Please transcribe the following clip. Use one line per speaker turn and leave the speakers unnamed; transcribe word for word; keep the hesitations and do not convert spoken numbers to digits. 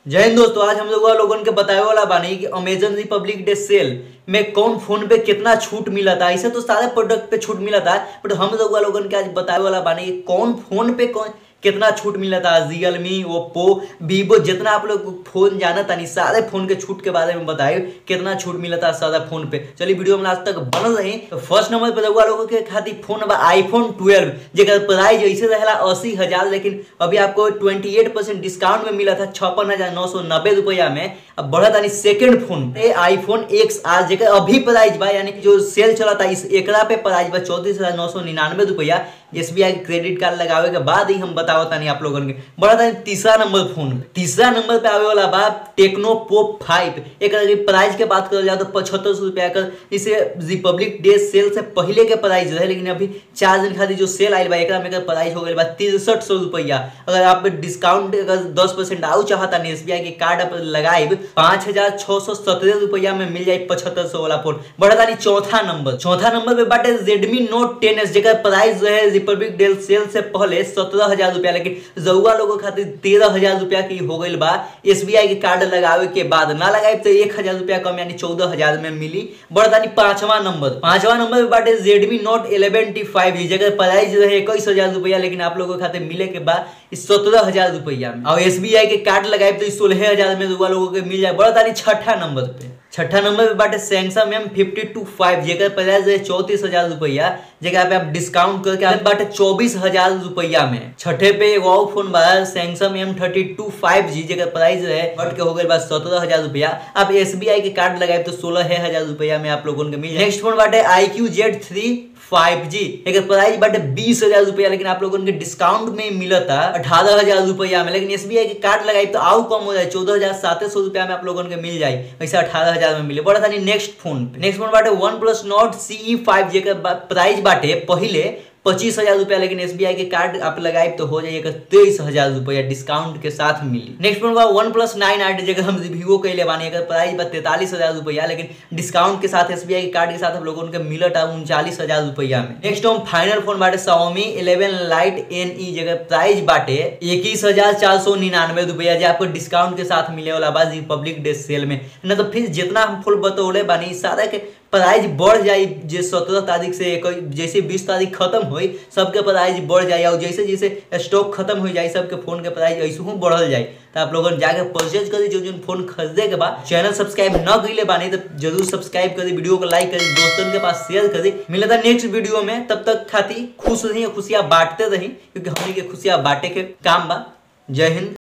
जय हिंद दोस्तों, आज हम लोग लोगन के बतावे वाला बानी कि अमेजन रिपब्लिक डे सेल में कौन फोन पे कितना छूट मिला था। ऐसे तो सारे प्रोडक्ट पे छूट मिला था, बट हम लोग लोगन के आज बतावे वाला बानी कि कौन फोन पे कौन कितना छूट मिला था। रियलमी, ओप्पो, वीवो, जितना आप लोग फोन जाना था नहीं, सारे फोन के छूट के बारे में बताए कितना छूट मिला था सारा फोन पे। चलिए वीडियो में आज तक बनल रही। तो फर्स्ट नंबर पे रहुआ लोगों के खातिर फोन बा आईफोन ट्वेल्व, जेकर प्राइस ऐसे रहेला अस्सी हजार, लेकिन अभी आपको अट्ठाईस परसेंट डिस्काउंट में मिला था छप्पन हजार नौ सौ नब्बे रुपया में। अब बढ़ा था second phone iPhone X R, जेकर अभी प्राइस बा यानी कि जो सेल चला था इस एकरा पे प्राइस बा चौतीस हजार नौ सौ निन्यानवे रुपया। एसबीआई क्रेडिट कार्ड लगावे के बाद ही हम बताओ तानी आप लोगन के। बड़ा था तीसरा नंबर फोन तीसरा नंबर पे आवे वाला बात टेक्नो पोप फाइव। एक प्राइस के बात करल जाए तो पचहत्तर सौ रुपया का इसे रिपब्लिक डे सेल से पहले के प्राइस रहे, लेकिन अभी चार दिन खातिर जो सेल आयल बा एकरा में प्राइस हो गई बा तिरसठ सौ रुपया। अगर आप डिस्काउंट अगर दस परसेंट आउ चाहता नहीं एसबीआई के कार्ड आप लगाए पांच हजार छह सौ सत्रह रुपया में मिल जाए पचहत्तर सौ वाला फोन। बड़ा था चौथा नंबर चौथा नंबर पे बाटे रेडमी नोट टेन एस, जेकर प्राइस रहे रिपब्लिक डे सेल से पहले सत्रह हजार रुपया, लेकिन जौआ लोगों खातिर तेरह हजार रुपया की हो गई बा एसबीआई के कार्ड लगावे के बाद। ना लगाए तो एक हजार रुपया कम यानी चौदह हजार में मिली। बड़दानी पांचवा नंबर पांचवा नंबर पे बाटे Redmi Note eleven T five, जगह प्राइस रहे इक्कीस हजार रुपया, लेकिन आप लोगों खातिर मिले के बाद सत्रह हजार रुपया में। और एसबीआई के कार्ड लगाए तो सोलह हजार में रुआ लोगों के मिल जाए। बड़दानी छठा नंबर पे छठा नंबर पे बाटे Samsung M fifty two five, जेकर प्राइस है चौतीस हजार रुपया, जगह पे आप डिस्काउंट करके आप बाटे चौबीस हजार रुपया में। छठे पे एक और फोन बा Samsung M thirty two five G, जेकर प्राइस है बढ़ के हो गए बस सत्रह हजार रुपया। आप एसबीआई के कार्ड लगाए तो सोलह हजार रुपया में आप लोगों को मिल जाए। नेक्स्ट फोन बाटे I Q Z three five G, एक प्राइस बाटे बीस हजार रुपया, लेकिन आप लोगों के डिस्काउंट में मिला था अठारह हजार रुपया में, लेकिन एसबीआई के कार्ड लगाई तो आउ कम हो जाए चौदह हजार सात सौ रुपया में आप लोगों के मिल जाए, वैसे अठारह हजार में मिले। बड़ा था नेक्स्ट फोन नेक्स्ट फोन बाटे OnePlus Note C five, जेकर प्राइस बाटे पहले पच्चीस हजार रुपया, लेकिन एसबीआई के कार्ड आप लगाए तो हो जाएगा तेईस हजार रुपया डिस्काउंट के साथ मिली। नेक्स्ट फोन बा वन प्लस नाइन आठ, जगह हम रिव्यू कैले बानी, अगर प्राइस बा तैतालीस हजार रुपया, लेकिन डिस्काउंट के साथ एसबीआई के कार्ड के साथ आप लोगों के मिलट उनचालीस हजार रुपया में। नेक्स्ट हम फाइनल फोन बाटे Xiaomi eleven lite N E, जगह प्राइस बाटे इक्कीस हजार चार सौ निन्यानवे रुपया, जो आपको डिस्काउंट के साथ मिले वाला बा रिपब्लिक डे सेल में। न तो फिर जितना हम फुल बतौले बानी सारा के प्राइस बढ़ जाए, जो सत्रह तारीख से जैसे बीस तारीख खत्म हुई सबके प्राइस बढ़ जाए, और जैसे जैसे स्टॉक खत्म हो जाए सबके फोन के प्राइस ऐसे ही बढ़ल जाए। तो आप लोगों जाके परचेज करी जो जो फोन खरीदे के बाद। चैनल सब्सक्राइब न कइले बानी तो जरूर सब्सक्राइब करी, वीडियो को लाइक करी, दोस्तों के पास शेयर करी। मिलता है नेक्स्ट वीडियो में, तब तक खाती खुश रही, खुशियां बांटते रही, क्योंकि हमने के खुशियां बांटे के काम बा। जय हिंद।